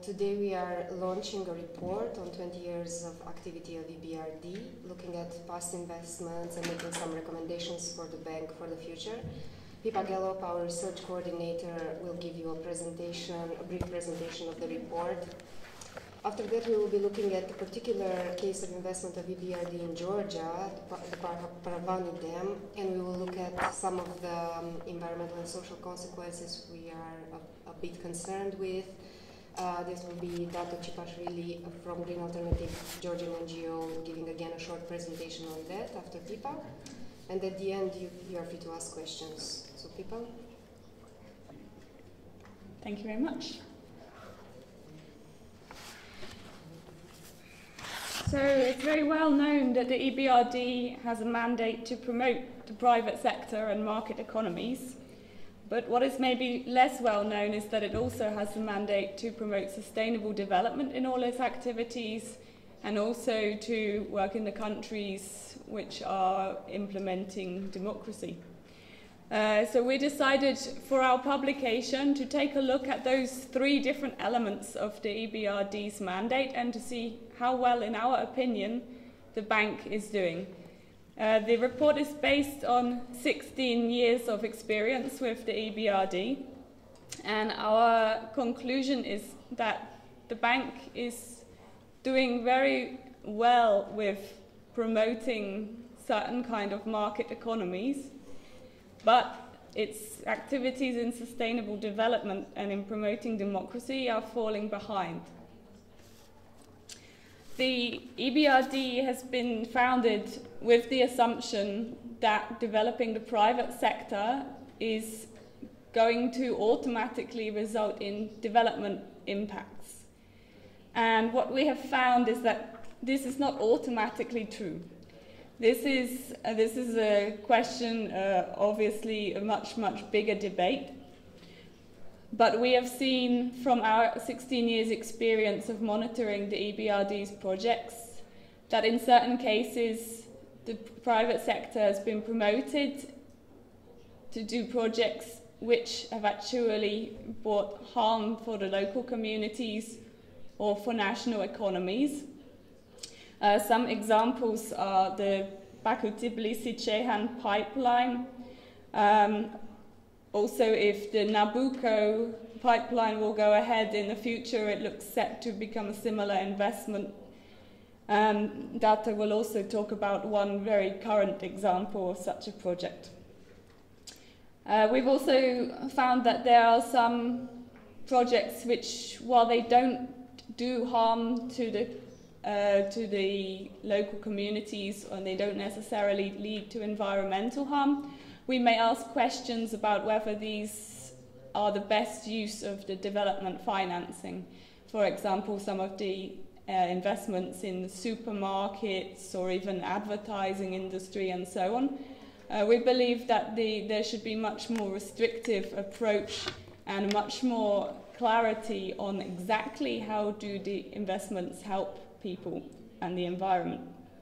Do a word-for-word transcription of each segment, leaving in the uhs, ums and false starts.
today we are launching a report on twenty years of activity of E B R D, looking at past investments and making some recommendations for the bank for the future. Pippa Gallop, our research coordinator, will give you a presentation, a brief presentation of the report. After that, we will be looking at a particular case of investment of E B R D in Georgia, the Paravani Dam, and we will look at some of the um, environmental and social consequences we are a, a bit concerned with. Uh, this will be Dato Cipashvili from Green Alternative Georgian N G O, giving again a short presentation on that after Pippa. And at the end, you, you are free to ask questions. So, Pippa? Thank you very much. So it's very well known that the E B R D has a mandate to promote the private sector and market economies. But what is maybe less well known is that it also has the mandate to promote sustainable development in all its activities, and also to work in the countries which are implementing democracy. Uh, so we decided for our publication to take a look at those three different elements of the E B R D's mandate and to see how well, in our opinion, the bank is doing. Uh, the report is based on sixteen years of experience with the E B R D, and our conclusion is that the bank is doing very well with promoting certain kind of market economies, but its activities in sustainable development and in promoting democracy are falling behind. The E B R D has been founded with the assumption that developing the private sector is going to automatically result in development impacts. And what we have found is that this is not automatically true. This is, uh, this is a question, uh, obviously, a much, much bigger debate. But we have seen from our sixteen years experience of monitoring the E B R D's projects that in certain cases the private sector has been promoted to do projects which have actually brought harm for the local communities or for national economies. Uh, some examples are the Baku-Tbilisi-Ceyhan pipeline. Um, Also, if the Nabucco pipeline will go ahead in the future, it looks set to become a similar investment. Um, Data will also talk about one very current example of such a project. Uh, we've also found that there are some projects which, while they don't do harm to the, uh, to the local communities, and they don't necessarily lead to environmental harm, we may ask questions about whether these are the best use of the development financing. For example, some of the uh, investments in supermarkets or even advertising industry and so on. Uh, we believe that the, there should be much more restrictive approach and much more clarity on exactly how do the investments help people and the environment.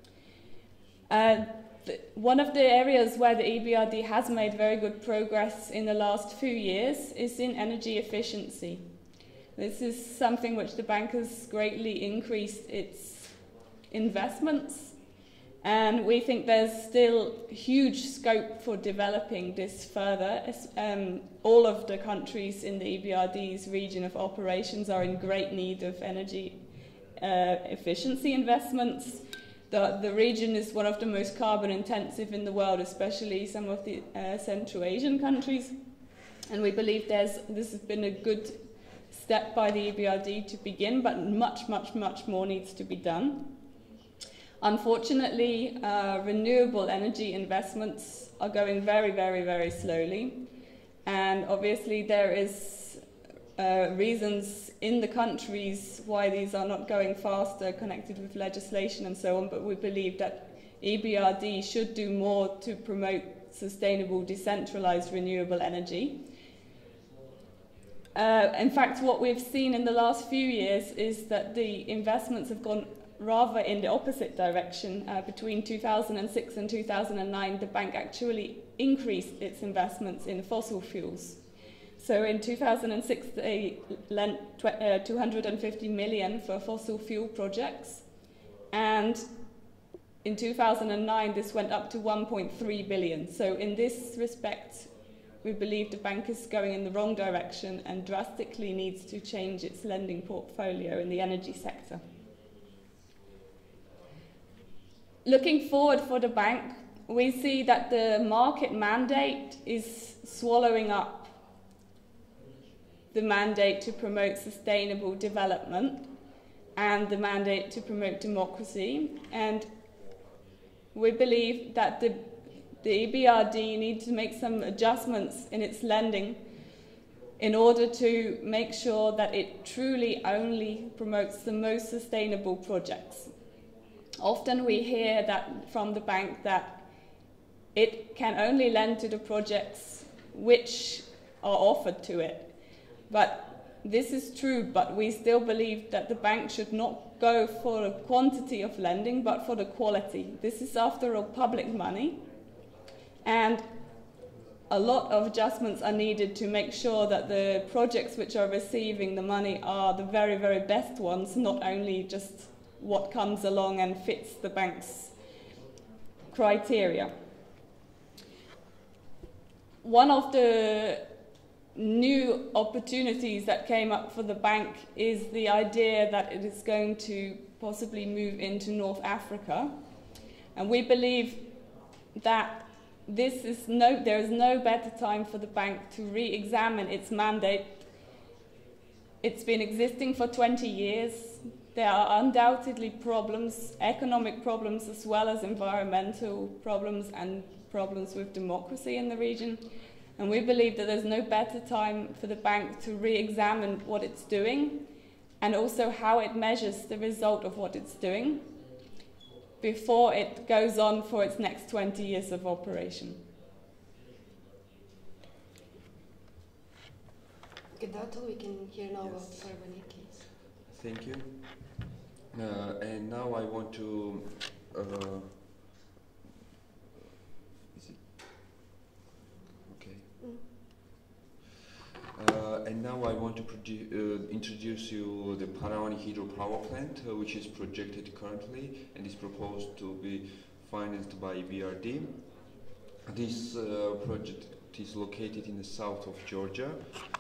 Uh, One of the areas where the E B R D has made very good progress in the last few years is in energy efficiency. This is something which the bank has greatly increased its investments, and we think there's still huge scope for developing this further. Um, all of the countries in the E B R D's region of operations are in great need of energy uh, efficiency investments. The, the region is one of the most carbon intensive in the world, especially some of the uh, Central Asian countries. And we believe there's, this has been a good step by the E B R D to begin, but much, much, much more needs to be done. Unfortunately, uh, renewable energy investments are going very, very, very slowly. And obviously there is Uh, reasons in the countries why these are not going faster, connected with legislation and so on, but we believe that E B R D should do more to promote sustainable, decentralized renewable energy. Uh, in fact, what we've seen in the last few years is that the investments have gone rather in the opposite direction. Uh, between two thousand six and two thousand nine, the bank actually increased its investments in fossil fuels. So in two thousand six, they lent uh, two hundred fifty million for fossil fuel projects, and in two thousand nine, this went up to one point three billion. So in this respect, we believe the bank is going in the wrong direction and drastically needs to change its lending portfolio in the energy sector. Looking forward for the bank, we see that the market mandate is swallowing up the mandate to promote sustainable development and the mandate to promote democracy. And we believe that the, the E B R D needs to make some adjustments in its lending in order to make sure that it truly only promotes the most sustainable projects. Often we hear that from the bank that it can only lend to the projects which are offered to it. But this is true, but we still believe that the bank should not go for a quantity of lending, but for the quality. This is, after all, public money, and a lot of adjustments are needed to make sure that the projects which are receiving the money are the very, very best ones, not only just what comes along and fits the bank's criteria. One of the new opportunities that came up for the bank is the idea that it is going to possibly move into North Africa. And we believe that this is no, there is no better time for the bank to re-examine its mandate. It's been existing for twenty years. There are undoubtedly problems, economic problems as well as environmental problems and problems with democracy in the region. And we believe that there's no better time for the bank to re-examine what it's doing and also how it measures the result of what it's doing before it goes on for its next twenty years of operation. Good, Dato, we can hear now about Yes. Parvani, please. Thank you. Uh, and now I want to. Uh, is it okay? Mm. Uh, and now I want to uh, introduce you the Paravani hydropower plant, uh, which is projected currently and is proposed to be financed by E B R D. This uh, project is located in the south of Georgia.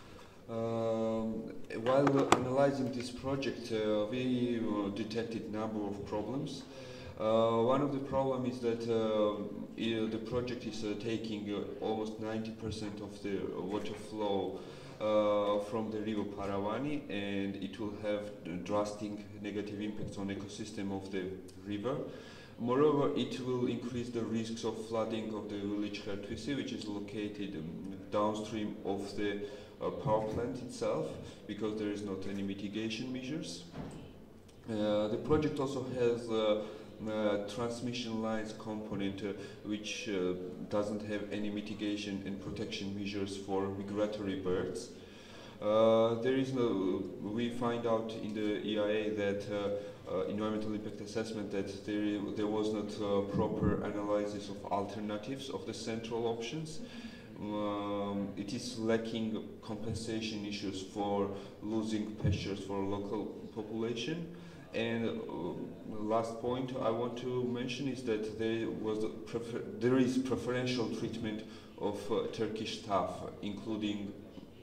Um, while analyzing this project, uh, we uh, detected a number of problems. Uh, one of the problems is that uh, the project is uh, taking uh, almost ninety percent of the water flow uh, from the river Paravani, and it will have drastic negative impacts on the ecosystem of the river. Moreover, it will increase the risks of flooding of the village Hertvisi, which is located um, downstream of the uh, power plant itself, because there is not any mitigation measures. Uh, the project also has uh, uh, transmission lines component, uh, which uh, doesn't have any mitigation and protection measures for migratory birds. Uh, there is no, we find out in the E I A that uh, uh, environmental impact assessment that there, there was not uh, proper analysis of alternatives of the central options. Um, it is lacking compensation issues for losing pastures for local population. And uh, last point I want to mention is that there was prefer there is preferential treatment of uh, Turkish staff, including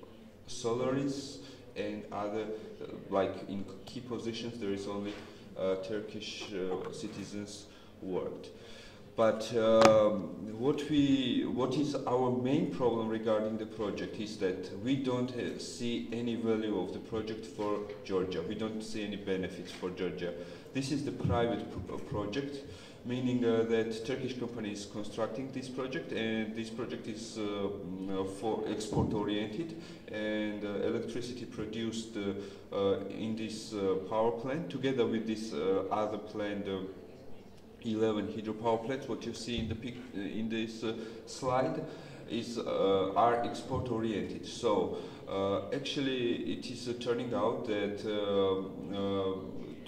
solaris and other, uh, like in key positions there is only uh, Turkish uh, citizens who worked. But um, what we, what is our main problem regarding the project is that we don't uh, see any value of the project for Georgia. We don't see any benefits for Georgia. This is the private pro project, meaning uh, that Turkish company is constructing this project, and this project is uh, for export oriented, and uh, electricity produced uh, uh, in this uh, power plant together with this uh, other plant, uh, eleven hydropower plants. What you see in the pic uh, in this uh, slide is uh, are export oriented. So uh, actually, it is uh, turning out that uh, uh,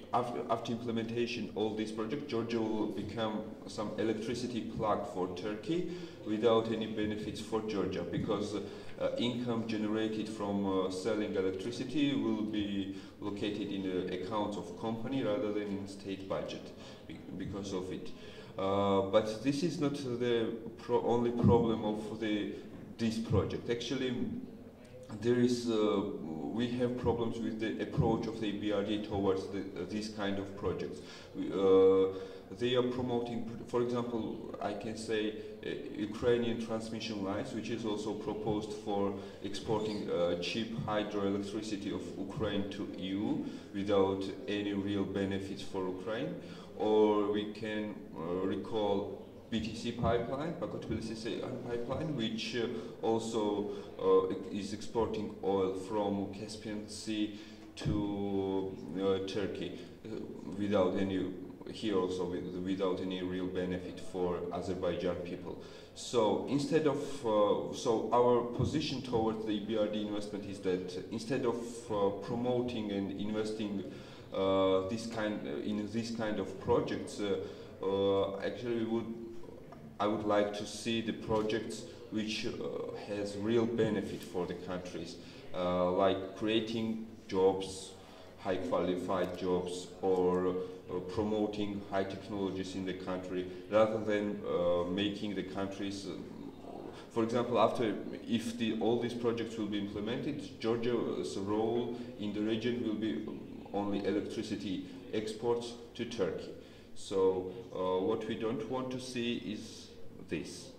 after, after implementation all these projects, Georgia will become some electricity plug for Turkey without any benefits for Georgia, because uh, income generated from uh, selling electricity will be located in the accounts of company rather than in state budget because of it. Uh, but this is not the pro only problem of the this project. Actually, there is uh, we have problems with the approach of the E B R D towards the, uh, these kind of projects. We, uh, they are promoting, for example, I can say uh, Ukrainian transmission lines, which is also proposed for exporting uh, cheap hydroelectricity of Ukraine to E U without any real benefits for Ukraine. Or we can uh, recall B T C pipeline, Baku-Tbilisi pipeline, which uh, also uh, is exporting oil from Caspian Sea to uh, Turkey uh, without any, here also with, without any real benefit for Azerbaijan people. So instead of, uh, so our position towards the E B R D investment is that instead of uh, promoting and investing uh, this kind in this kind of projects, uh, uh, actually we would I would like to see the projects which uh, has real benefit for the countries, uh, like creating jobs, high qualified jobs, or uh, promoting high technologies in the country, rather than uh, making the countries, uh, for example, after, if the, all these projects will be implemented, Georgia's role in the region will be only electricity exports to Turkey. So uh, what we don't want to see is this.